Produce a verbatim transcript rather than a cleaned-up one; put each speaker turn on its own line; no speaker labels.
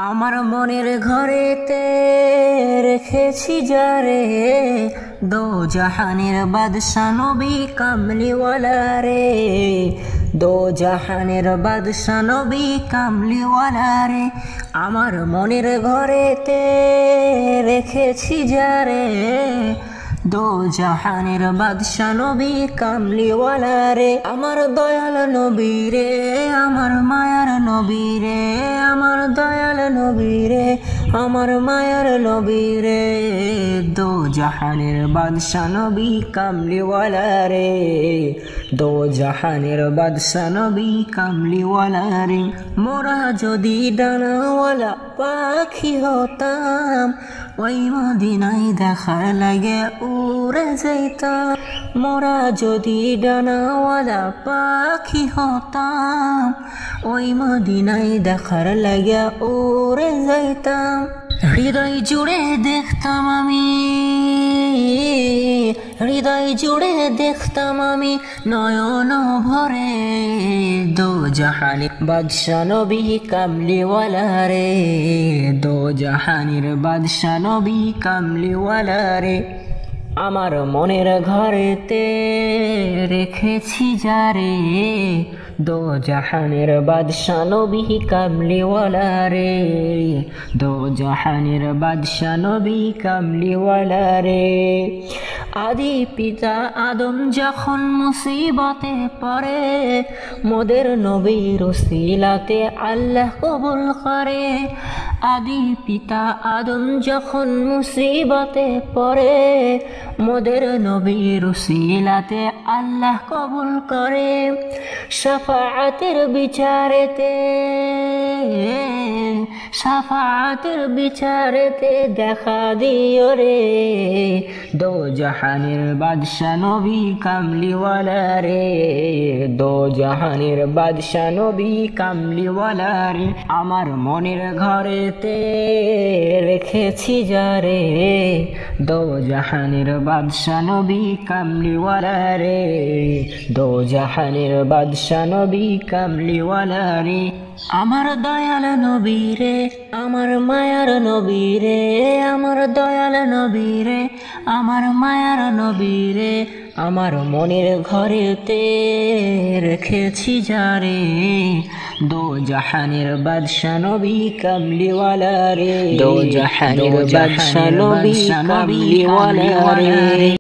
আমার মনের ঘরেতে রেখেছি যারে, দো জাহানের বাদশা নবী কামলিওয়ালা রে, দো জাহানের বাদশা নবী কামলিওয়ালা রে। আমার মনের ঘরেতে রেখেছি যারে, দো জাহানের বাদশা নবী কামলিওয়ালা রে। আমার দয়াল নবী রে, আমার মায়ার নবী রে, আমার দয়াল নবী রে, আমার মায়ার নবী রে, দো জাহানের বাদশা নবী কামলিওয়ালা রে, দো জাহানের বাদশা নবী কামলিওয়ালা রে। মোরা যদি ডানাওয়ালা পাখি হতাম, ওই মদিনায় দেখার লাগে উড়ে যাইতাম। মোরা যদি ডানাওয়ালা পাখি হতাম, ওই মদিনায় দেখার লাগে উড়ে যাইতাম। হৃদয় জুড়ে দেখতাম আমি, হৃদয় জুড়ে দেখতাম আমি নয়ন ভরে, দো জাহানের বাদশা নবী কামলিওয়ালা রে, দো জাহানের বাদশা নবী কামলিওয়ালা রে। আমার মনের ঘরেতে রেখেছি যারে, দো জাহানের বাদশা নবী কামলিওয়ালা রে, দো জাহানের বাদশা নবী কামলিওয়ালা রে। আদি পিতা আদম যখন মুসিবতে পড়ে, মোদের নবীর উসিলাতে আল্লাহ কবুল করে। আদি পিতা আদম যখন মুসিবতে পড়ে, মোদের নবীর উসিলাতে আল্লাহ কবুল করে। শাফাআতের বিচারেতে, শাফাআতের বিচারেতে দেখা দিও রে, দো জাহানের বাদশা নবী কামলিওয়ালা রে, দো জাহানের বাদশা নবী কামলিওয়ালা রে। আমার মনের ঘরেতে রেখেছি যারে, দো জাহানের বাদশা নবী কামলিওয়ালা রে, দো জাহানের বাদশা নবী কামলিওয়ালা রে। আমার দয়াল নবী রে, আমার মায়ার নবী রে, আমার দয়াল নবী রে, আমার মায়ার নবী রে। আমার মনের ঘরেতে রেখেছি যারে, দো জাহানের বাদশা নবী কামলিওয়ালা রে, দো জাহানের বাদশা নবী কামলিওয়ালা রে।